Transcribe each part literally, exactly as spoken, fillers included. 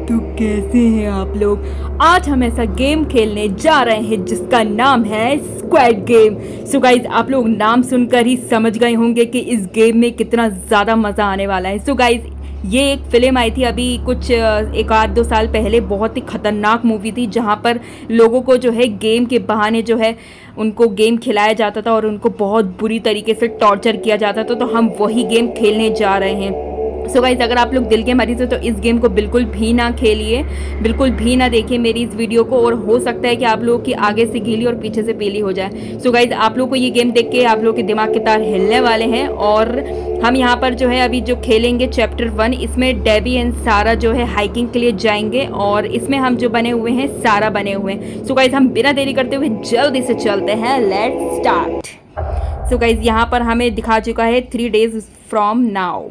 तो कैसे हैं आप लोग। आज हम ऐसा गेम खेलने जा रहे हैं जिसका नाम है स्क्वैड गेम। सो गाइज, आप लोग नाम सुनकर ही समझ गए होंगे कि इस गेम में कितना ज़्यादा मज़ा आने वाला है। सो गाइज, ये एक फ़िल्म आई थी अभी कुछ एक आध दो साल पहले, बहुत ही ख़तरनाक मूवी थी जहाँ पर लोगों को जो है गेम के बहाने जो है उनको गेम खिलाया जाता था और उनको बहुत बुरी तरीके से टॉर्चर किया जाता था। तो हम वही गेम खेलने जा रहे हैं। सो गाइज, अगर आप लोग दिल के मरीज हो तो इस गेम को बिल्कुल भी ना खेलिए, बिल्कुल भी ना देखिए मेरी इस वीडियो को, और हो सकता है कि आप लोगों की आगे से गीली और पीछे से पीली हो जाए। सो गाइज, आप लोग को ये गेम देख के आप लोग के दिमाग के तार हिलने वाले हैं। और हम यहाँ पर जो है अभी जो खेलेंगे चैप्टर वन, इसमें डेबी एंड सारा जो है हाइकिंग के लिए जाएंगे और इसमें हम जो बने हुए हैं सारा बने हुए हैं। सो गाइज, हम बिना देरी करते हुए जल्दी से चलते हैं, लेट्स स्टार्ट। सो गाइज, यहाँ पर हमें दिखा चुका है थ्री डेज फ्रॉम नाउ।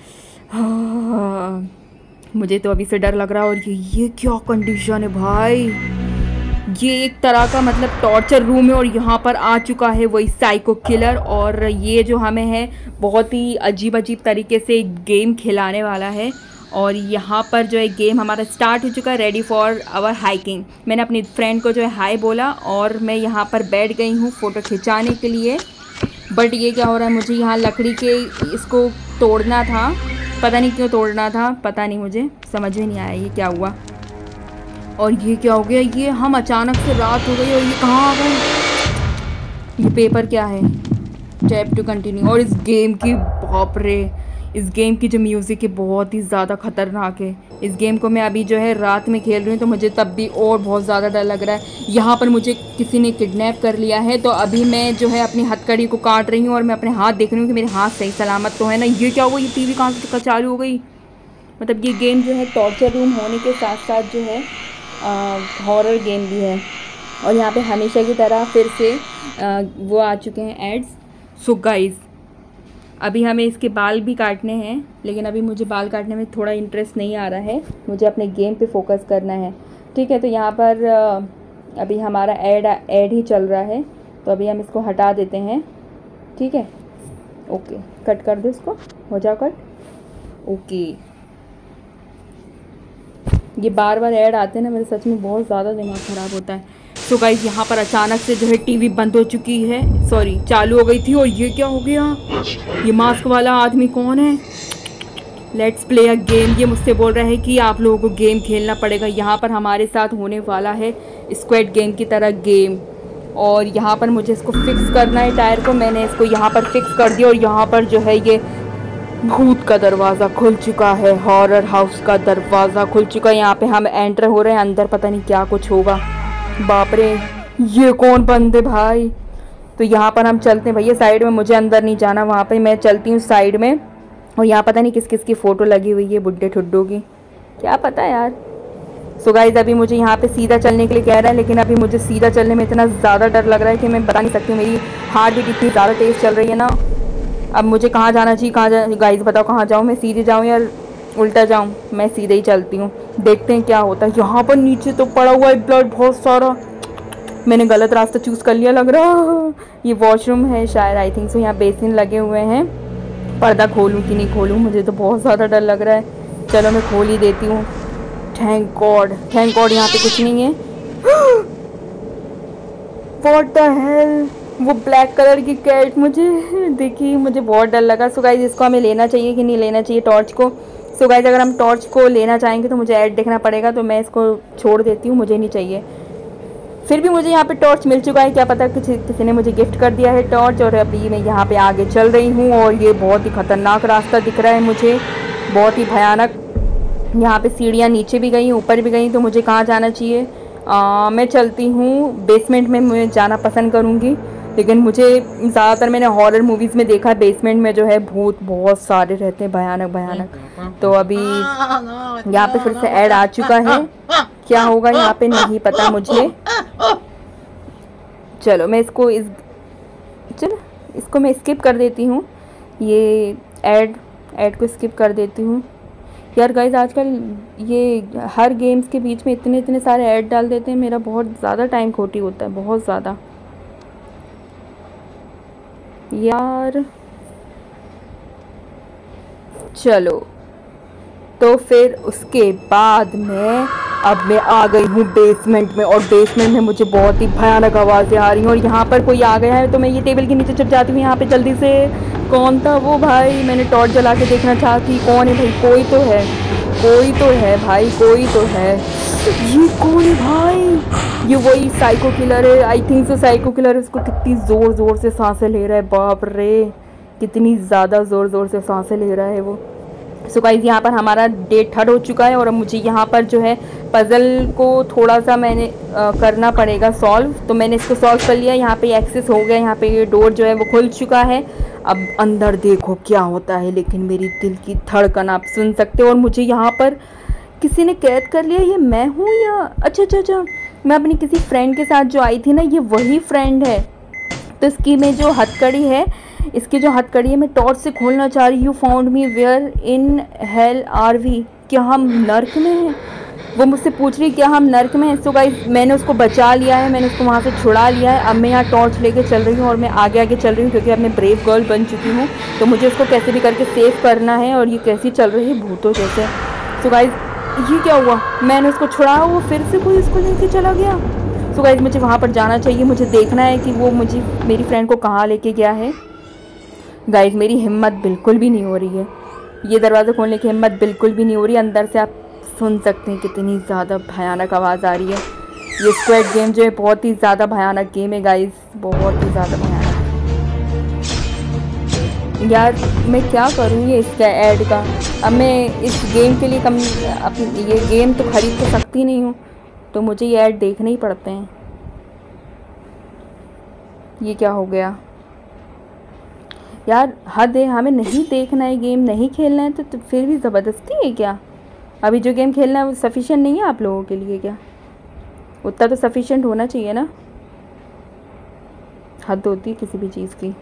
हाँ, मुझे तो अभी से डर लग रहा है। और ये ये क्या कंडीशन है भाई, ये एक तरह का मतलब टॉर्चर रूम है और यहाँ पर आ चुका है वही साइको किलर। और ये जो हमें है बहुत ही अजीब अजीब तरीके से गेम खिलाने वाला है। और यहाँ पर जो है गेम हमारा स्टार्ट हो चुका है, रेडी फॉर आवर हाइकिंग। मैंने अपनी फ्रेंड को जो है हाई बोला और मैं यहाँ पर बैठ गई हूँ फ़ोटो खिंचाने के लिए। बट ये क्या हो रहा है, मुझे यहाँ लकड़ी के इसको तोड़ना था, पता नहीं क्यों तोड़ना था, पता नहीं, मुझे समझ में नहीं आया ये क्या हुआ। और ये क्या हो गया, ये हम अचानक से रात हो गई और ये कहाँ आ गए। ये पेपर क्या है, टैप टू कंटिन्यू। और इस गेम की बाप रे, इस गेम की जो म्यूज़िक है बहुत ही ज़्यादा ख़तरनाक है। इस गेम को मैं अभी जो है रात में खेल रही हूँ तो मुझे तब भी और बहुत ज़्यादा डर लग रहा है। यहाँ पर मुझे किसी ने किडनैप कर लिया है, तो अभी मैं जो है अपनी हथकड़ी को काट रही हूँ और मैं अपने हाथ देख रही हूँ कि मेरे हाथ सही सलामत तो है ना। ये क्या हुआ, ये टीवी कहाँ से चालू हो गई। मतलब ये गेम जो है टॉर्चर रूम होने के साथ साथ जो है हॉरर गेम भी है। और यहाँ पर हमेशा की तरह फिर से आ, वो आ चुके हैं एड्स। सो गाइज़, अभी हमें इसके बाल भी काटने हैं, लेकिन अभी मुझे बाल काटने में थोड़ा इंटरेस्ट नहीं आ रहा है, मुझे अपने गेम पे फोकस करना है। ठीक है, तो यहाँ पर अभी हमारा ऐड ऐड ही चल रहा है, तो अभी हम इसको हटा देते हैं। ठीक है, ओके, कट कर दो इसको, हो जाओ कट। ओके, ये बार बार ऐड आते हैं ना, मेरे सच में बहुत ज़्यादा दिमाग ख़राब होता है। तो गाइस, यहाँ पर अचानक से जो है टीवी बंद हो चुकी है, सॉरी चालू हो गई थी। और ये क्या हो गया, ये मास्क वाला आदमी कौन है। लेट्स प्ले अ गेम, ये मुझसे बोल रहा है कि आप लोगों को गेम खेलना पड़ेगा। यहाँ पर हमारे साथ होने वाला है स्क्वैड गेम की तरह गेम। और यहाँ पर मुझे इसको फिक्स करना है टायर को, मैंने इसको यहाँ पर फिक्स कर दिया। और यहाँ पर जो है ये भूत का दरवाज़ा खुल चुका है, हॉरर हाउस का दरवाज़ा खुल चुका है। यहाँ पे हम एंटर हो रहे हैं, अंदर पता नहीं क्या कुछ होगा। बाप रे, ये कौन बंदे भाई। तो यहाँ पर हम चलते हैं भैया साइड में, मुझे अंदर नहीं जाना, वहाँ पे मैं चलती हूँ साइड में। और यहाँ पता नहीं किस किस की फ़ोटो लगी हुई है, बुड्ढे ठुड्डों की, क्या पता यार। सो गाइस, अभी मुझे यहाँ पे सीधा चलने के लिए कह रहा है, लेकिन अभी मुझे सीधा चलने में इतना ज़्यादा डर लग रहा है कि मैं बता नहीं सकती हूँ। मेरी हार्ट बीट इतनी ज़्यादा तेज़ चल रही है ना। अब मुझे कहाँ जाना चाहिए, कहाँ जा गाइस बताओ, कहाँ जाऊँ मैं, सीधे जाऊँ या उल्टा जाऊँ। मैं सीधे ही चलती हूँ, देखते हैं क्या होता है। यहाँ पर नीचे तो पड़ा हुआ है ब्लड बहुत सारा, मैंने गलत रास्ता चूज़ कर लिया लग रहा। ये वॉशरूम है शायद, आई थिंक सो। यहाँ बेसिन लगे हुए हैं, पर्दा खोलूँ कि नहीं खोलूँ, मुझे तो बहुत ज़्यादा डर लग रहा है। चलो मैं खोल ही देती हूँ। थैंक गॉड, थैंक गॉड यहाँ पे कुछ नहीं है। व्हाट द हेल, वो ब्लैक कलर की कैट मुझे देखी, मुझे बहुत डर लगा। सो गाइस, इसको हमें लेना चाहिए कि नहीं लेना चाहिए टॉर्च को। सो गाइस, अगर हम टॉर्च को लेना चाहेंगे तो मुझे ऐड देखना पड़ेगा, तो मैं इसको छोड़ देती हूँ, मुझे नहीं चाहिए। फिर भी मुझे यहाँ पे टॉर्च मिल चुका है, क्या पता किसी किसी ने मुझे गिफ्ट कर दिया है टॉर्च। और अभी मैं यहाँ पे आगे चल रही हूँ और ये बहुत ही ख़तरनाक रास्ता दिख रहा है मुझे, बहुत ही भयानक। यहाँ पे सीढ़ियाँ नीचे भी गई, ऊपर भी गई, तो मुझे कहाँ जाना चाहिए। आ, मैं चलती हूँ बेसमेंट में, मैं जाना पसंद करूँगी। लेकिन मुझे ज़्यादातर मैंने हॉरर मूवीज़ में देखा है बेसमेंट में जो है भूत बहुत सारे रहते हैं, भयानक भयानक। तो अभी यहाँ पे फिर से ऐड आ चुका है, क्या होगा यहाँ पे नहीं पता मुझे। चलो मैं इसको इस चलो इसको मैं स्किप कर देती हूँ, ये ऐड ऐड को स्किप कर देती हूँ। यार गाइस, आजकल ये हर गेम्स के बीच में इतने इतने सारे ऐड डाल देते हैं, मेरा बहुत ज़्यादा टाइम खोटी होता है, बहुत ज़्यादा यार। चलो तो फिर उसके बाद में अब मैं आ गई हूँ बेसमेंट में, और बेसमेंट में मुझे बहुत ही भयानक आवाज़ें आ रही हैं, और यहाँ पर कोई आ गया है। तो मैं ये टेबल के नीचे चढ़ जाती हूँ यहाँ पे जल्दी से। कौन था वो भाई? मैंने टॉर्च जला के देखना चाहती, कौन है भाई? कोई तो है, कोई तो है भाई, कोई तो है। ये कौन है भाई? ये वही साइको किलर है, I think so psycho killer है। उसको कितनी ज़ोर ज़ोर से सांसें ले रहा है, बाप रे कितनी ज़्यादा ज़ोर ज़ोर से सांसें ले रहा है वो। सो गाइस यहाँ पर हमारा डे थर्ड हो चुका है, और अब मुझे यहाँ पर जो है पज़ल को थोड़ा सा मैंने आ, करना पड़ेगा सॉल्व। तो मैंने इसको सॉल्व कर लिया, यहाँ पे एक्सेस हो गया, यहाँ पे ये डोर जो है वो खुल चुका है। अब अंदर देखो क्या होता है, लेकिन मेरी दिल की धड़कन आप सुन सकते हो। और मुझे यहाँ पर किसी ने कैद कर लिया, ये मैं हूँ या अच्छा अच्छा अच्छा मैं अपनी किसी फ्रेंड के साथ जो आई थी ना, ये वही फ्रेंड है। तो इसकी में जो हथकड़ी है, इसकी जो हथकड़ी है मैं टॉर्च से खोलना चाह रही हूँ। Found me where in hell are we, क्या हम नर्क में हैं? वो मुझसे पूछ रही क्या हम नर्क में हैं। सो गाइस मैंने उसको बचा लिया है, मैंने उसको वहाँ से छुड़ा लिया है। अब मैं यहाँ टॉर्च लेके चल रही हूँ, और मैं आगे आगे चल रही हूँ, क्योंकि अब मैं ब्रेव गर्ल बन चुकी हूँ। तो मुझे उसको कैसे भी करके सेव करना है, और ये कैसी चल रही है भूतों जैसे। सो गाइस ये क्या हुआ? मैंने उसको छुड़ाया, वो फिर से कोई उसको लेके चला गया। सो गाइस मुझे वहाँ पर जाना चाहिए, मुझे देखना है कि वो मुझे मेरी फ्रेंड को कहाँ लेके गया है। गाइस मेरी हिम्मत बिल्कुल भी नहीं हो रही है, ये दरवाज़ा खोलने की हिम्मत बिल्कुल भी नहीं हो रही। अंदर से आप सुन सकते हैं कितनी ज़्यादा भयानक आवाज़ आ रही है। ये स्क्वैड गेम जो है बहुत ही ज़्यादा भयानक गेम है गाइस, बहुत ही ज़्यादा भयानक। यार मैं क्या करूँ ये इसका ऐड का? अब मैं इस गेम के लिए कम अपनी ये गेम तो ख़रीद तो सकती नहीं हूँ, तो मुझे ये ऐड देखने ही पड़ते हैं। ये क्या हो गया यार? हद है, हमें नहीं देखना है गेम, नहीं खेलना है तो, तो फिर भी ज़बरदस्ती है क्या? अभी जो गेम खेलना है वो सफिशिएंट नहीं है आप लोगों के लिए क्या? उतना तो सफिशिएंट होना चाहिए ना, हद होती है किसी भी चीज़ की।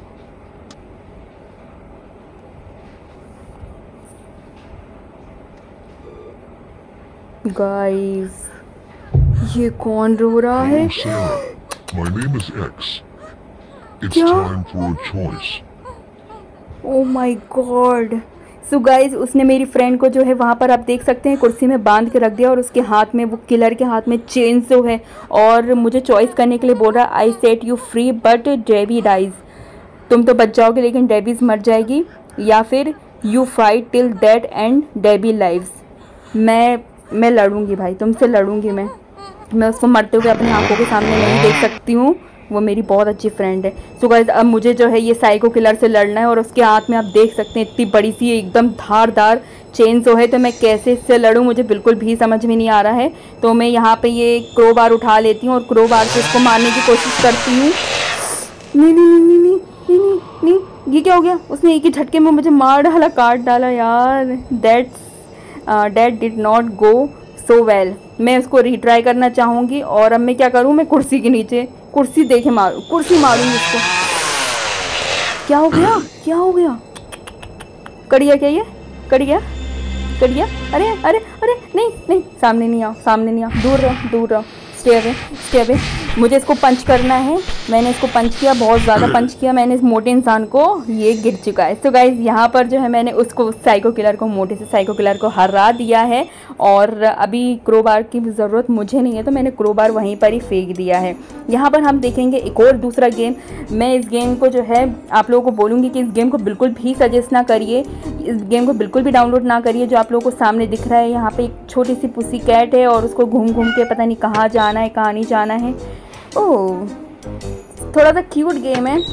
गाइस ये कौन रो रहा है? My name is X. It's क्या? time for a choice. Oh my god. So guys उसने मेरी फ्रेंड को जो है वहाँ पर आप देख सकते हैं कुर्सी में बांध के रख दिया, और उसके हाथ में वो किलर के हाथ में चेन जो है, और मुझे चॉइस करने के लिए बोल रहा है I set you free but Debbie dies, तुम तो बच जाओगे लेकिन डेबीज मर जाएगी, या फिर you fight till that end Debbie lives. मैं मैं लड़ूंगी भाई, तुमसे लड़ूंगी मैं मैं उसको मरते हुए अपनी आंखों के सामने नहीं देख सकती हूँ, वो मेरी बहुत अच्छी फ्रेंड है। सो गाइस अब मुझे जो है ये साइको किलर से लड़ना है, और उसके हाथ में आप देख सकते हैं इतनी बड़ी सी एकदम धारदार चेन जो है, तो मैं कैसे इससे लड़ूं मुझे बिल्कुल भी समझ में नहीं आ रहा है। तो मैं यहाँ पे ये क्रो बार उठा लेती हूँ, और क्रो बार से उसको मारने की कोशिश करती हूँ। नहीं नहीं नहीं नहीं नहीं नहीं नहीं नहीं, ये क्या हो गया? उसने एक ही झटके में मुझे मार डाला, काट डाला यार। That's that did not go so well. मैं उसको रीट्राई करना चाहूँगी, और अब मैं क्या करूँ? मैं कुर्सी के नीचे कुर्सी देखे मारूँ, कुर्सी मारूँगी उसको। क्या हो गया? क्या हो गया? कट गया क्या? ये कट गया? कट गया? अरे अरे अरे नहीं नहीं, सामने नहीं आओ, सामने नहीं आओ, दूर रहो दूर रहो, स्टे अवे स्टे अवे। मुझे इसको पंच करना है। मैंने इसको पंच किया, बहुत ज़्यादा पंच किया मैंने इस मोटे इंसान को, ये गिर चुका है। तो गाइज़ यहाँ पर जो है मैंने उसको साइको किलर को, मोटे से साइको किलर को हरा दिया है, और अभी क्रोबार की ज़रूरत मुझे नहीं है, तो मैंने क्रोबार वहीं पर ही फेंक दिया है। यहाँ पर हम देखेंगे एक और दूसरा गेम। मैं इस गेम को जो है आप लोगों को बोलूँगी कि इस गेम को बिल्कुल भी सजेस्ट ना करिए, इस गेम को बिल्कुल भी डाउनलोड ना करिए। जो आप लोगों को सामने दिख रहा है, यहाँ पे एक छोटी सी पुसी कैट है, और उसको घूम घूम के पता नहीं कहाँ जाना है कहाँ नहीं जाना है। ओह थोड़ा सा क्यूट गेम है।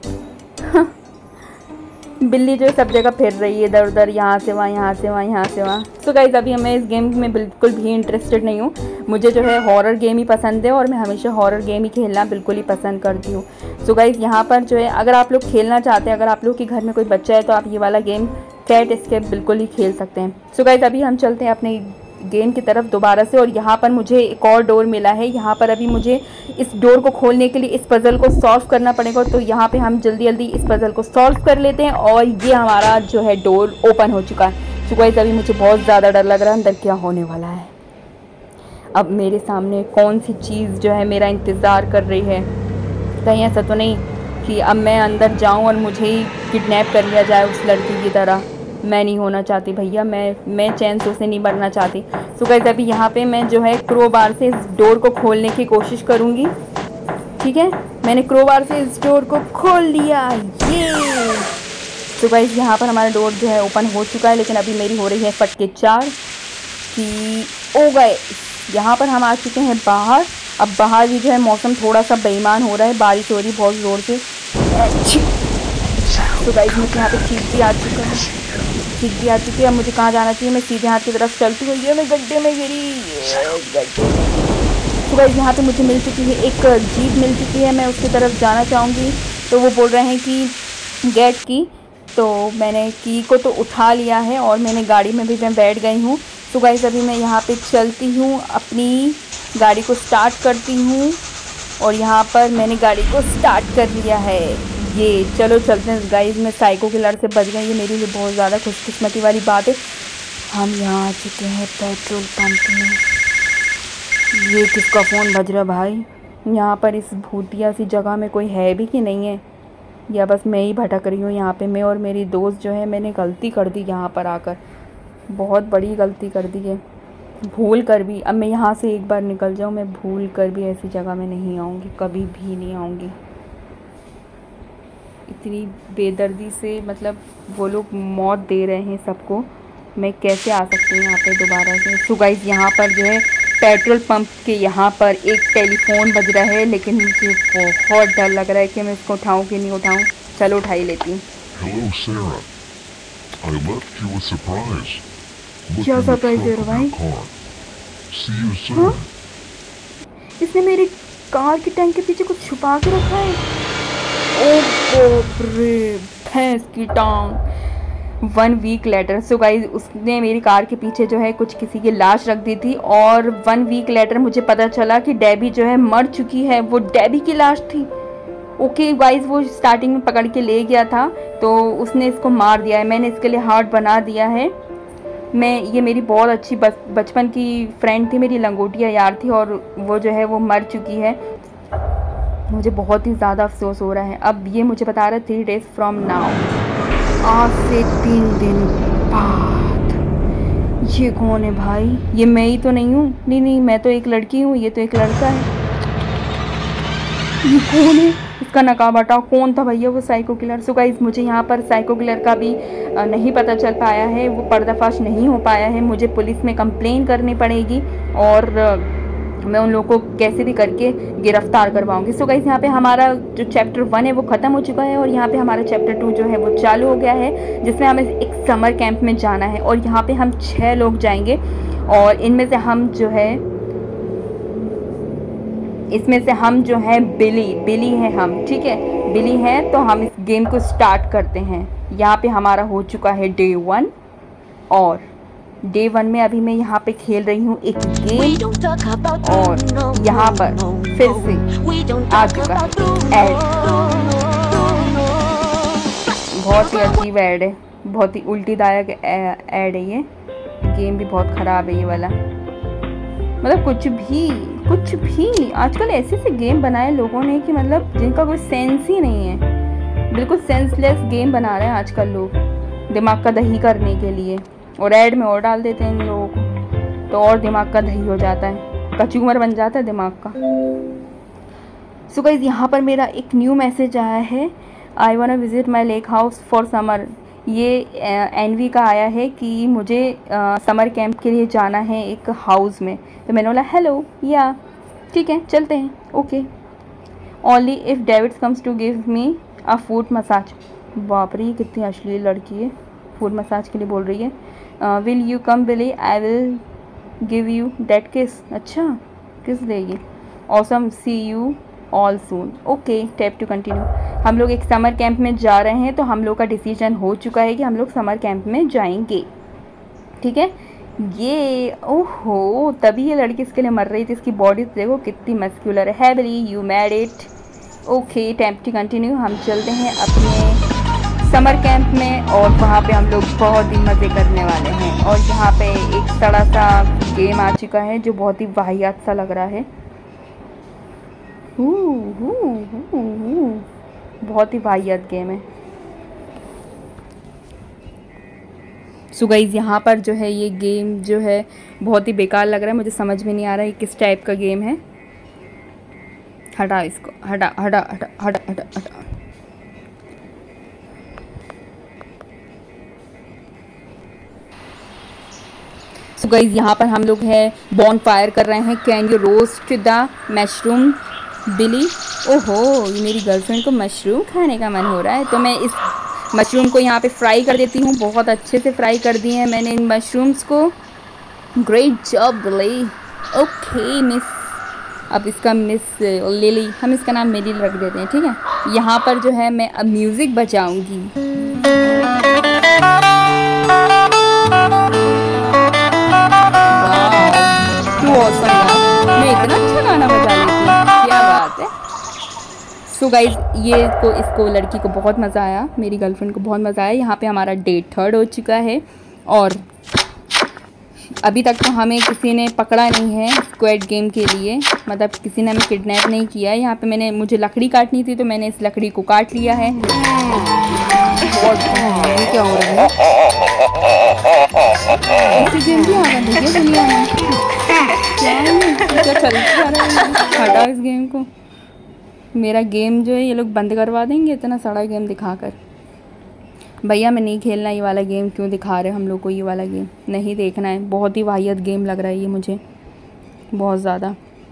बिल्ली जो सब जगह फिर रही है इधर उधर, यहाँ से वहाँ, यहाँ से वहाँ, यहाँ से वहाँ। सो गाइज अभी मैं इस गेम में बिल्कुल भी इंटरेस्टेड नहीं हूँ। मुझे जो है हॉरर गेम ही पसंद है, और मैं हमेशा हॉरर गेम ही खेलना बिल्कुल ही पसंद करती हूँ। सो गाइज यहाँ पर जो है अगर आप लोग खेलना चाहते हैं, अगर आप लोग के घर में कोई बच्चा है, तो आप ये वाला गेम कैट एस्केप बिल्कुल ही खेल सकते हैं। सो गाइज अभी हम चलते हैं अपने गेम की तरफ दोबारा से, और यहाँ पर मुझे एक और डोर मिला है। यहाँ पर अभी मुझे इस डोर को खोलने के लिए इस पज़ल को सॉल्व करना पड़ेगा, तो यहाँ पे हम जल्दी जल्दी इस पज़ल को सॉल्व कर लेते हैं, और ये हमारा जो है डोर ओपन हो चुका है। सो गाइस अभी मुझे बहुत ज़्यादा डर लग रहा है, अंदर क्या होने वाला है। अब मेरे सामने कौन सी चीज़ जो है मेरा इंतज़ार कर रही है? कहीं ऐसा तो नहीं कि अब मैं अंदर जाऊँ और मुझे ही किडनैप कर लिया जाए उस लड़की की तरह? मैं नहीं होना चाहती भैया, मैं मैं चैन से उसे नहीं मरना चाहती। सो गाइस अभी यहाँ पे मैं जो है क्रोबार से इस डोर को खोलने की कोशिश करूँगी। ठीक है, मैंने क्रोबार से इस डोर को खोल दिया, ये। सो गाइस यहाँ पर हमारा डोर जो है ओपन हो चुका है, लेकिन अभी मेरी हो रही है फटके चार कि ओ गए। यहाँ पर हम आ चुके हैं बाहर। अब बाहर भी जो है मौसम थोड़ा सा बेईमान हो रहा है, बारिश हो रही है बहुत ज़ोर से। तो गाइस मुझे यहाँ पे चीख भी आ चुका है, चीख भी आ चुकी है। अब मुझे कहाँ जाना चाहिए? मैं सीधे हाथ की तरफ चलती हुई है, मैं गड्ढे में गिरी, गड्ढे में। तो गाइस यहाँ पे मुझे मिल चुकी है एक जीप मिल चुकी है, मैं उसकी तरफ जाना चाहूँगी। तो वो बोल रहे हैं कि गेट की, तो मैंने की को तो उठा लिया है और मैंने गाड़ी में भी मैं बैठ गई हूँ। तो गाइस अभी मैं यहाँ पे चलती हूँ, अपनी गाड़ी को स्टार्ट करती हूँ और यहाँ पर मैंने गाड़ी को स्टार्ट कर लिया है। ये चलो चलते हैं गाइस, मैं साइको किलर से बच गई, ये मेरे लिए बहुत ज़्यादा खुशकिस्मती वाली बात है। हम यहाँ आ चुके हैं पेट्रोल पंप में। ये किसका फ़ोन बज रहा भाई? यहाँ पर इस भूतिया सी जगह में कोई है भी कि नहीं है, या बस मैं ही भटक रही हूँ यहाँ पे? मैं और मेरी दोस्त जो है, मैंने गलती कर दी यहाँ पर आकर, बहुत बड़ी गलती कर दी है, भूल कर भी। अब मैं यहाँ से एक बार निकल जाऊँ, मैं भूल कर भी ऐसी जगह में नहीं आऊँगी, कभी भी नहीं आऊँगी। इतनी बेदर्दी से मतलब वो लोग मौत दे रहे हैं सबको, मैं कैसे आ सकती हूँ यहाँ पे दोबारा से? सो गाइस यहाँ पर जो है पेट्रोल पंप के यहाँ पर एक टेलीफोन बज रहा है, लेकिन मुझे बहुत डर लग रहा है कि मैं इसको उठाऊँ कि नहीं उठाऊँ। चलो उठा ही लेती हूँ। Hello, Sarah. I left you a surprise. Look क्या in the सरप्राइज दे trunk रहा of भाई? your car. See you soon. हाँ? इसने मेरी कार की टैंक के पीछे कुछ छुपा के रखा है। ओ बाप रे, भैंस की टांग। One week later. So guys उसने मेरी कार के पीछे जो है कुछ किसी की लाश रख दी थी, और वन वीक लेटर मुझे पता चला कि डेबी जो है मर चुकी है। वो डेबी की लाश थी। ओके गाइस, वो स्टार्टिंग में पकड़ के ले गया था, तो उसने इसको मार दिया है। मैंने इसके लिए हार्ट बना दिया है। मैं ये मेरी बहुत अच्छी बचपन की फ्रेंड थी, मेरी लंगोटिया यार थी, और वो जो है वो मर चुकी है। मुझे बहुत ही ज़्यादा अफसोस हो रहा है। अब ये मुझे बता रहा है थ्री डेज फ्रॉम नाउ, आज से तीन दिन बाद। ये कौन है भाई? ये मैं ही तो नहीं हूँ। नहीं नहीं, मैं तो एक लड़की हूँ, ये तो एक लड़का है। ये कौन है? इसका नकाब हटाओ। कौन था भैया वो साइको किलर? सो गाइस मुझे यहाँ पर साइको किलर का भी नहीं पता चल पाया है, वो पर्दाफाश नहीं हो पाया है। मुझे पुलिस में कंप्लेन करनी पड़ेगी और मैं उन लोगों को कैसे भी करके गिरफ्तार करवाऊंगी। सो गाइस यहाँ पे हमारा जो चैप्टर वन है वो ख़त्म हो चुका है, और यहाँ पे हमारा चैप्टर टू जो है वो चालू हो गया है, जिसमें हमें एक समर कैंप में जाना है। और यहाँ पे हम छः लोग जाएंगे, और इनमें से हम जो है इसमें से हम जो है बिली बिली है हम, ठीक है, बिली है। तो हम इस गेम को स्टार्ट करते हैं। यहाँ पे हमारा हो चुका है डे वन, और डे वन में अभी मैं यहाँ पे खेल रही हूँ एक गेम, और यहाँ पर फिर से आ चुका है ऐड। बहुत ही अजीब ऐड है, बहुत ही उल्टीदायक ऐड है ये। गेम भी बहुत ख़राब है ये वाला, मतलब कुछ भी कुछ भी आजकल ऐसे से गेम बनाए लोगों ने कि मतलब जिनका कोई सेंस ही नहीं है। बिल्कुल सेंसलेस गेम बना रहे हैं आजकल लोग, दिमाग का दही करने के लिए, और ऐड में और डाल देते हैं इन लोगों को, तो और दिमाग का दही हो जाता है, कचूमर बन जाता है दिमाग का। सो गाइस यहाँ पर मेरा एक न्यू मैसेज आया है, I want to visit my lake house for summer. ये एनवी का आया है कि मुझे समर कैंप के लिए जाना है एक हाउस में। तो मैंने बोला हेलो, या ठीक है चलते हैं, okay. Only if David comes to give me a food massage. बाप रे, कितनी अश्लील लड़की है, फूड मसाज के लिए बोल रही है। Will you come Billy, I will give you that kiss. अच्छा, किस देगी। Awesome, see you all soon, okay, tap to continue. हम लोग एक समर कैंप में जा रहे हैं, तो हम लोग का डिसीजन हो चुका है कि हम लोग समर कैंप में जाएंगे, ठीक है। ये ओहो, तभी ये लड़की इसके लिए मर रही थी। इसकी बॉडी देखो कितनी मस्क्यूलर है। Hey Billy you made it, okay, tap to continue. हम चलते हैं अपने समर कैंप में, और वहाँ पे हम लोग बहुत ही मज़े करने वाले हैं। और यहाँ पे एक बड़ा सा गेम आ चुका है जो बहुत ही वाहियात सा लग रहा है। हू हू हू हू बहुत ही वाहियात गेम है। सो गाइस यहाँ पर जो है ये गेम जो है बहुत ही बेकार लग रहा है, मुझे समझ में नहीं आ रहा है किस टाइप का गेम है। हटा इसको, हटा हटा हटा हटा हटा हटा। सो गाइस यहाँ पर हम लोग है बॉन फायर कर रहे हैं। Can you roast the mushroom Billy? ओहो, ये मेरी गर्लफ्रेंड को मशरूम खाने का मन हो रहा है, तो मैं इस मशरूम को यहाँ पे फ्राई कर देती हूँ। बहुत अच्छे से फ्राई कर दिए हैं मैंने इन मशरूम्स को। Great job Billy. Okay miss, अब इसका मिस लिली, हम इसका नाम मिली रख देते हैं, ठीक है। यहाँ पर जो है मैं अब म्यूज़िक बजाऊंगी। मैं इतना अच्छा गाना बजा लेती हूँ, क्या बात है। सो गाइज ये को इसको लड़की को बहुत मज़ा आया, मेरी गर्लफ्रेंड को बहुत मज़ा आया। यहाँ पे हमारा डे थर्ड हो चुका है और अभी तक तो हमें किसी ने पकड़ा नहीं है स्क्वाड गेम के लिए, मतलब किसी ने हमें किडनैप नहीं किया है। यहाँ पे मैंने मुझे लकड़ी काटनी थी तो मैंने इस लकड़ी को काट लिया है। और ये क्या हो रहा है? ऐसी गेम भी आ रहा है दुनिया में, क्या है? क्या चल रहा है? हटा इस गेम को। मेरा गेम जो है ये लोग बंद करवा देंगे इतना सारा गेम दिखाकर। भैया मैं नहीं खेलना ये वाला गेम, क्यों दिखा रहे हो हम लोग को ये वाला गेम? नहीं देखना है, बहुत ही वाहियत गेम लग रहा है ये मुझे, बहुत ज़्यादा।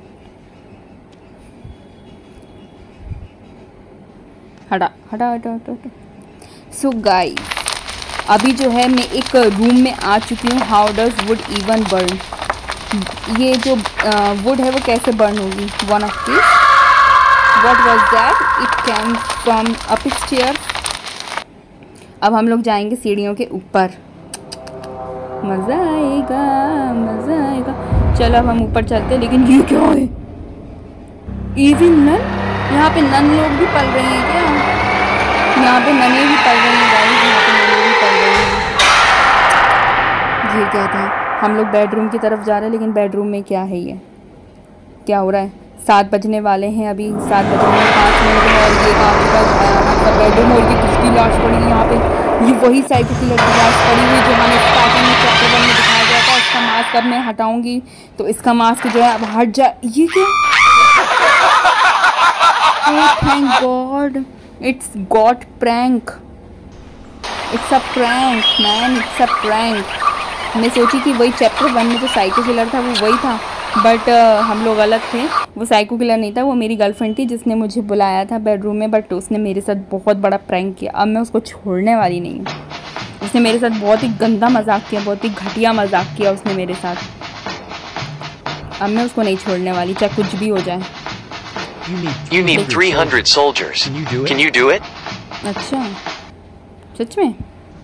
हटा हटा हटा हटा हटा। सो गाइस अभी जो है मैं एक रूम में आ चुकी हूँ। How does wood even burn? ये जो वुड है वो कैसे बर्न होगी? One of this, what was that? It came from upstairs. अब हम लोग जाएंगे सीढ़ियों के ऊपर, मज़ा आएगा मज़ा आएगा। चलो अब हम ऊपर चलते हैं। लेकिन ये क्या है? Even none? यहाँ पे नन लोग भी पल रहे हैं क्या? यहाँ पे नने भी पल रहे हैं गाइस, यहाँ पे नने भी पल रहे हैं। ये क्या था? हम लोग बेडरूम की तरफ जा रहे हैं, लेकिन बेडरूम में क्या है? ये क्या हो रहा है? सात बजने वाले हैं अभी, सात बजने में पाँच मिनट में, और ये काम का बेडरूम। और ये किसकी लाश पड़ी है यहाँ पे? ये वही साइको किलर की लाश पड़ी हुई जो हमें स्टार्टिंग में चैप्टर वन में दिखाया गया था। इसका मास्क अब मैं हटाऊंगी तो इसका मास्क जो है अब हट जा। ये क्या? Thank god it's got prank, it's a prank man, it's a prank. मैं सोची कि वही चैप्टर वन में जो साइको किलर था वो वही था, बट uh, हम लोग गलत थे। वो साइको किलर नहीं था, वो मेरी गर्लफ्रेंड थी जिसने मुझे बुलाया था बेडरूम में, बट उसने मेरे साथ बहुत बड़ा प्रैंक किया। अब मैं उसको छोड़ने वाली नहीं हूँ। उसने मेरे साथ बहुत ही गंदा मजाक किया, बहुत ही घटिया मजाक किया उसने मेरे साथ। अब मैं उसको नहीं छोड़ने वाली, चाहे कुछ भी हो जाए। You need three hundred soldiers. Can you do it? Can you do it? अच्छा, सच में?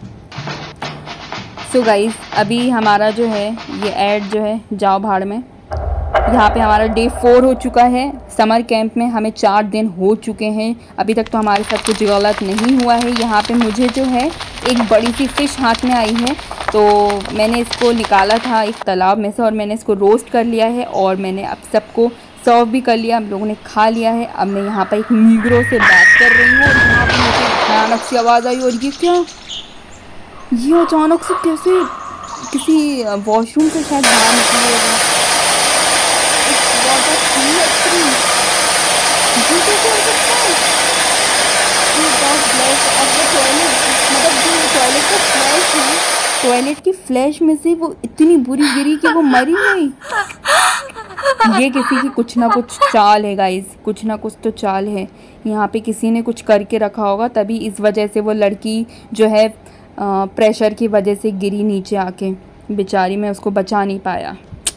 सो so गाइस अभी हमारा जो है ये ऐड जो है जाओ भाड़ में। यहाँ पे हमारा डे फोर हो चुका है समर कैंप में। हमें चार दिन हो चुके हैं, अभी तक तो हमारे साथ कुछ गलत नहीं हुआ है। यहाँ पे मुझे जो है एक बड़ी सी फ़िश हाथ में आई है, तो मैंने इसको निकाला था एक तालाब में से और मैंने इसको रोस्ट कर लिया है और मैंने अब सबको सर्व भी कर लिया। हम लोगों ने खा लिया है। अब मैं यहाँ पर एक नीग्रो से बात कर रही हूँ और यहाँ पर मुझे भयानक सी आवाज़ आई। और ये क्या? ये अचानक से कैसे किसी वॉशरूम से शायद बाहर निकली होगी। टॉयलेट की फ्लैश में से वो इतनी बुरी गिरी कि वो मरी नहीं। ये किसी की कुछ ना कुछ चाल है गाइस, कुछ ना कुछ तो चाल है। यहाँ पे किसी ने कुछ करके रखा होगा, तभी इस वजह से वो लड़की जो है आ, प्रेशर की वजह से गिरी नीचे आके। बेचारी, मैं उसको बचा नहीं पाया,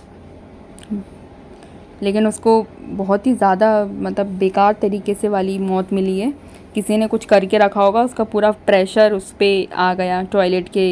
लेकिन उसको बहुत ही ज़्यादा मतलब बेकार तरीके से वाली मौत मिली है। किसी ने कुछ करके रखा होगा, उसका पूरा प्रेशर उस पर आ गया टॉयलेट के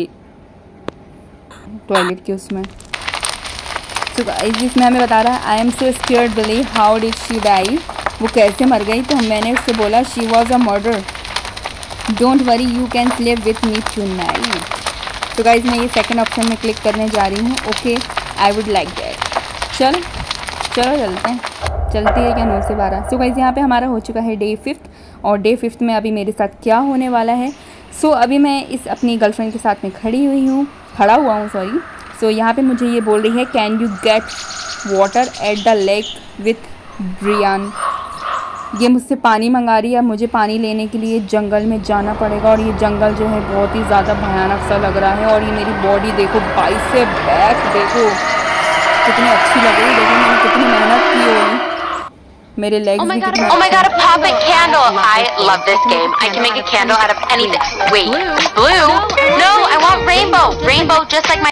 टॉयलेट के उसमें। तो इसमें हमें बता रहा है I am so scared Billy, how did she die? वो कैसे मर गई? तो मैंने उससे बोला she was a murder, don't worry you can sleep with me tonight. तो गाइज मैं ये सेकंड ऑप्शन में क्लिक करने जा रही हूँ। Okay I would like that. चल चलो चलते हैं, चलती है क्या नौ से बारह। सो गाइज यहाँ पे हमारा हो चुका है डे फिफ्थ, और डे फिफ्थ में अभी मेरे साथ क्या होने वाला है। सो so, अभी मैं इस अपनी गर्लफ्रेंड के साथ में खड़ी हुई हूँ खड़ा हुआ हूँ सॉरी। सो यहाँ पे मुझे ये बोल रही है can you get water at the lake with Brian. ये मुझसे पानी मंगा रही है। मुझे पानी लेने के लिए जंगल में जाना पड़ेगा और ये जंगल जो है बहुत ही ज़्यादा भयानक सा लग रहा है। और ये मेरी बॉडी देखो, बाइस से बैक देखो कितनी अच्छी लग रही है। देखो मैंने कितनी मेहनत की होगी। मेरे लेग्स भी कितने Oh my god, a popping candle! I love this game. I can make a candle out of anything. Wait, blue? No, I want rainbow. Rainbow just like my...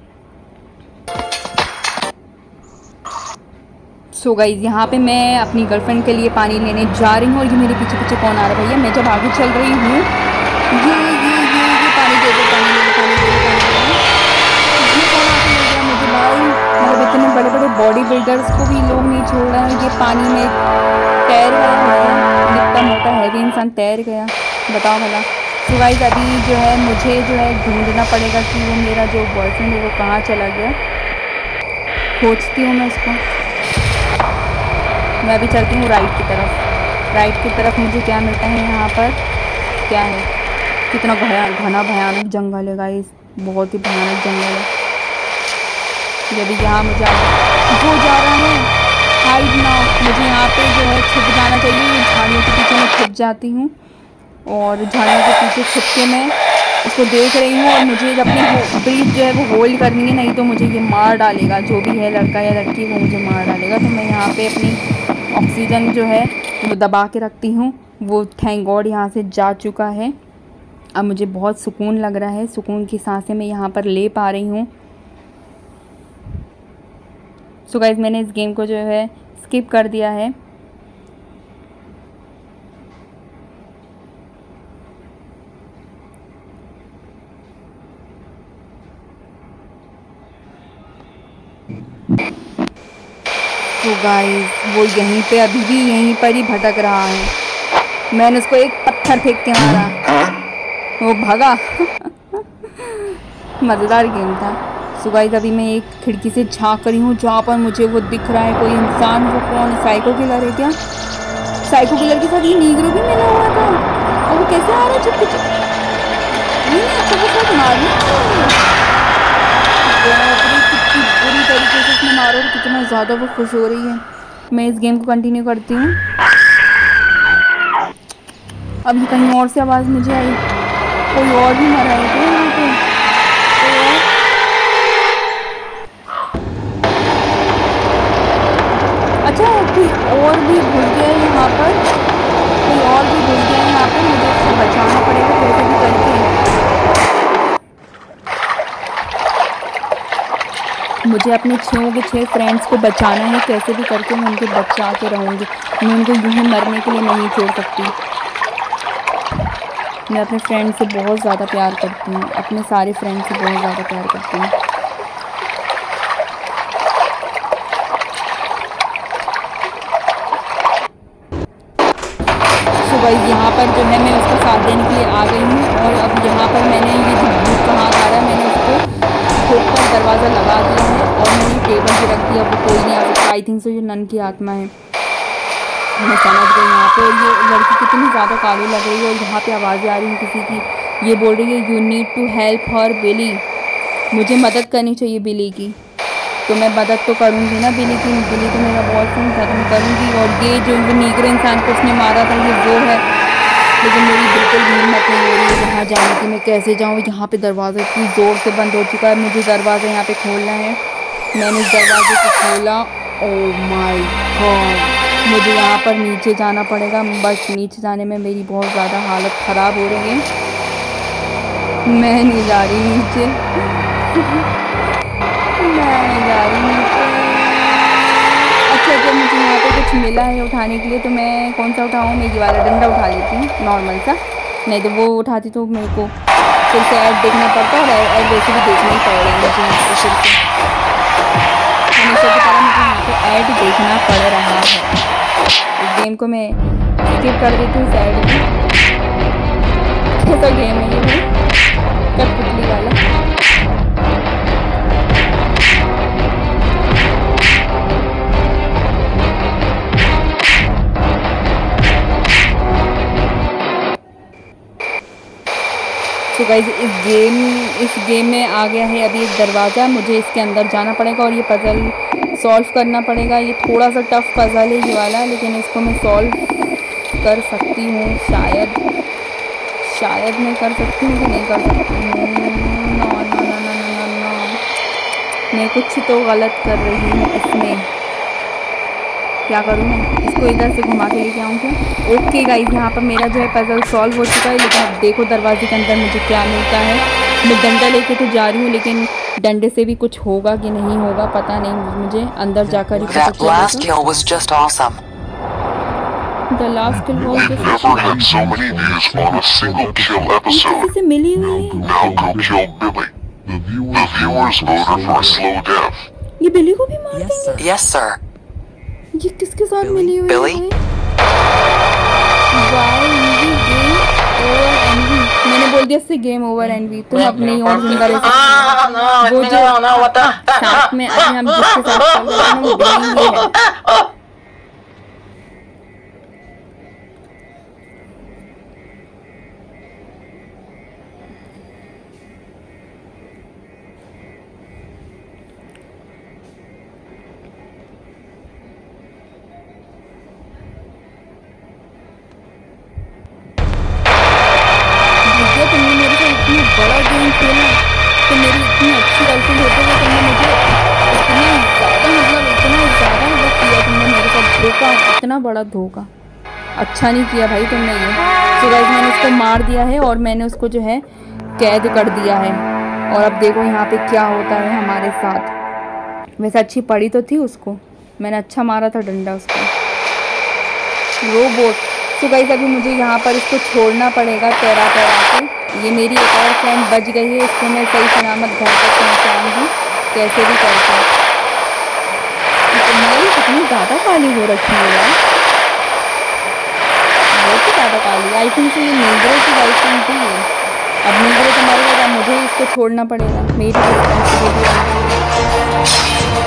so guys यहाँ पे मैं अपनी girlfriend के लिए पानी लेने जा रही हूँ और ये मेरे पीछे पीछे कौन आ रहा है भैया। मैं जब आगे चल रही हूँ ये ये ये ये पानी दे दो, पानी दे दो, पानी दे दो, पानी दे दो। ये कौन आके ले गया मुझे भाई। मतलब इतने बड़े बड़े बॉडी बिल्डर्स को भी लोग नहीं छोड़ रहे हैं। ये पानी में तैर गया भैया, इतना मोटा हैवी इंसान तैर गया, बताओ भला। सो गाइज अभी जो है मुझे जो है ढूंढना पड़ेगा कि वो मेरा जो बॉयफ्रेंड है वो कहाँ चला गया। खोजती हूँ मैं उसको। मैं अभी चलती हूँ राइट की तरफ। राइट की तरफ मुझे क्या मिलता है यहाँ पर, क्या है, कितना घना घना भयानक जंगल है गाइस, बहुत ही भयानक जंगल है। जब यहाँ मुझे वो जा रहा है हाइड ना, मुझे यहाँ पे जो है छुप जाना चाहिए। झाड़ियों के पीछे मैं छुप जाती हूँ और झाड़ियों के पीछे छुप के मैं उसको देख रही हूँ। और मुझे अपनी ब्रीथ जो है वो होल्ड करनी है, नहीं तो मुझे ये मार डालेगा। जो भी है लड़का या लड़की वो मुझे मार डालेगा। तो मैं यहाँ पे अपनी ऑक्सीजन जो है वो दबा के रखती हूँ। वो थैंक गॉड यहाँ से जा चुका है। अब मुझे बहुत सुकून लग रहा है, सुकून की सांसें मैं यहाँ पर ले पा रही हूँ। सो गाइस मैंने इस गेम को जो है स्किप कर दिया है। तो गाइस वो यहीं पे अभी भी यहीं पर ही भटक रहा है। मैंने उसको एक पत्थर फेंक के मारा, वो भागा। मज़ेदार गेम था। सो गाइस अभी मैं एक खिड़की से झांक रही हूँ जहाँ पर मुझे वो दिख रहा है कोई इंसान। वो कौन है, साइको किलर है क्या? साइको किलर के साथ ये नीग्रो भी मिला हुआ था और वो कैसे आ रहा है चुप चुप। नहीं नहीं अच्छा के साथ मारना कितनी बुरी तरीके से उसने मारो और कितना ज़्यादा वो खुश हो रही है। मैं इस गेम को कंटिन्यू करती हूँ। अभी कहीं और से आवाज़ मुझे आई, कोई और भी मरा है क्या यहाँ पे? कोई और? अच्छा कोई और भी घुस गया है यहाँ पर, कोई और भी घुस गया है यहाँ पर। मुझे उसको बचाना पड़ेगा कैसे भी करके। मुझे अपने छः के छः फ्रेंड्स को बचाना है कैसे भी करके। मैं उनको बचा के रहूँगी, मैं उनको यूँ ही मरने के लिए नहीं छोड़ सकती। मैं अपने फ्रेंड से बहुत ज़्यादा प्यार करती हूँ, अपने सारे फ्रेंड से बहुत ज़्यादा प्यार करती हूँ। तो गाइस यहाँ पर जो है मैं उसका साथ देने के लिए आ गई हूँ। और अब यहाँ पर मैंने ये जो भूत का हाथ आ रहा है मैंने उसको ठोक कर दरवाज़ा लगा दिया है और मैंने टेबल पे रख दिया। वो कोई नहीं आ सकता। आई थिंक सो ये नन की आत्मा है, मैं समझ गई यहाँ पे। और ये लड़की कितनी ज़्यादा काली लग रही है और यहाँ पे आवाज़ें आ रही हैं किसी की। ये बोल रही है you need to help her Billy, मुझे मदद करनी चाहिए बिली की। तो मैं मदद तो करूँगी ना बिली की, बिली तो मेरा बॉयफ्रेंड था तो मैं करूँगी। और ये जो नीग्रो इंसान को उसने मारा था ये वो है, लेकिन मेरी बिल्कुल भी हिम्मत नहीं हो रही है यहाँ जाने की। मैं कैसे जाऊँ? यहाँ पे दरवाज़ा इतनी ज़ोर से बंद हो चुका है। मुझे दरवाज़ा यहाँ पे खोलना है। मैंने इस दरवाजे को खोला। ओह माय गॉड, मुझे यहाँ पर नीचे जाना पड़ेगा। बस नीचे जाने में मेरी बहुत ज़्यादा हालत ख़राब हो रही है। मैं नहीं जा रही नीचे, मैं नहीं जा रही नीचे। अच्छा जब मुझे यहाँ पे कुछ मिला है उठाने के लिए तो मैं कौन सा उठाऊँ? मैं ये वाला डंडा उठा लेती हूँ नॉर्मल सा, नहीं तो वो उठाती तो मेरे को फिर से ऐड देखना पड़ता और ऐड वैसे भी देखना ही पड़ेगा मुझे यहाँ पे। फिर से हमेशा की तरह मुझे यहाँ पे ऐड देखना पड़ रहा है। इस गेम को मैं स्किप कर देती हूँ। इस ऐड में कैसा गेम है ये भाई, कठपुतली वाला। तो गाइज इस गेम इस गेम में आ गया है अभी एक दरवाज़ा, मुझे इसके अंदर जाना पड़ेगा और ये पजल सॉल्व करना पड़ेगा। ये थोड़ा सा टफ पजल है ये वाला, लेकिन इसको मैं सॉल्व कर सकती हूँ शायद शायद मैं कर सकती हूँ कि नहीं कर सकती हूँ। No no no no no no मैं कुछ तो गलत कर रही हूँ इसमें। क्या करूँ मैं? इसको इधर से घुमा के लेके आऊँ क्या? ओके गाइज, यहाँ पर मेरा जो है पजल सॉल्व हो चुका है, लेकिन अब देखो दरवाजे के अंदर मुझे क्या मिलता है। मैं डंडा लेके तो जा रही हूँ, लेकिन डंडे से भी कुछ होगा कि नहीं होगा पता नहीं, मुझे अंदर जाकर ही पता चलेगा। The last kill was just Never had so many views on a single kill episode. किसी से मिली हुई है। Now go kill Billy. The viewers voted for a slow death. ये बिली को भी मार देंगे? Yes, sir. ये किसके साथ मिली हुई Billy? है? Why easy game over envy? मैंने बोल दिया इससे गेम ओवर एनवी, तुम अपने ही और जिंदा रह सकते हो। वो जो साथ में अभी हम जिसके साथ चल रहे हैं वो बिली ही है। बड़ा गेम खेला तो मेरी इतनी अच्छी गर्लफ्रेंड होते हुए तुमने मुझे इतना ज़्यादा मतलब इतना ज़्यादा मतलब किया तुमने मेरे साथ धोखा, इतना बड़ा धोखा। अच्छा नहीं किया भाई तुमने ये। तो गाइस मैंने उसको मार दिया है और मैंने उसको जो है कैद कर दिया है, और अब देखो यहाँ पे क्या होता है हमारे साथ। वैसे अच्छी पड़ी तो थी उसको, मैंने अच्छा मारा था डंडा उसको। रोबोट। तो गाइस अभी मुझे यहाँ पर इसको छोड़ना पड़ेगा तैरा तैरा के। ये मेरी एक और फ्रेंड बच गई है, इसको मैं सही सलामत घर तक पहुँचाऊँगी कैसे भी करके। मेरी कितनी ज़्यादा काली हो रखी है यार, बहुत ही ज़्यादा काली। आई थिंक से ये नींदरों की गर्लफ्रेंड थी ये। अब नींदरों तो मर गया, मुझे इसको छोड़ना पड़ेगा, मेरी रिस्पॉन्सिबिलिटी है।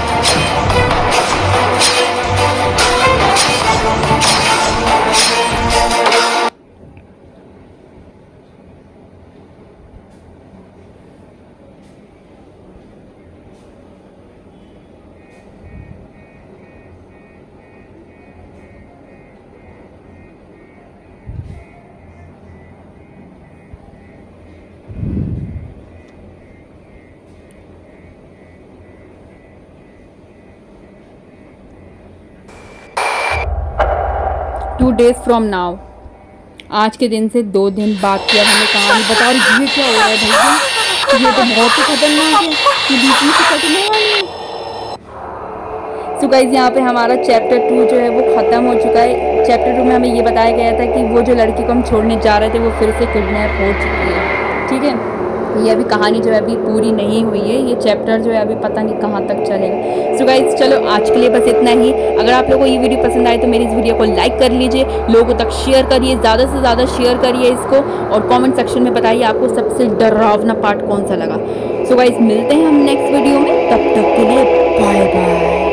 टू डेज फ्रॉम नाउ, आज के दिन से दो दिन बाद किया हमने कहानी बता। और ये क्या हो रहा है भैया, ये तो बहुत ही खतरनाक है, ये बीच में से कटने वाली है। सो गाइस यहाँ पे हमारा चैप्टर टू जो है वो ख़त्म हो चुका है। चैप्टर टू में हमें ये बताया गया था कि वो जो लड़की को हम छोड़ने जा रहे थे वो फिर से किडनैप हो चुकी है। ठीक है, ये अभी कहानी जो है अभी पूरी नहीं हुई है, ये चैप्टर जो है अभी पता नहीं कहाँ तक चलेगा। सो गाइस चलो आज के लिए बस इतना ही। अगर आप लोगों को ये वीडियो पसंद आए तो मेरी इस वीडियो को लाइक कर लीजिए, लोगों तक शेयर करिए, ज़्यादा से ज़्यादा शेयर करिए इसको, और कमेंट सेक्शन में बताइए आपको सबसे डरावना पार्ट कौन सा लगा। सो गाइस मिलते हैं हम नेक्स्ट वीडियो में, तब तक के लिए बाय बाय।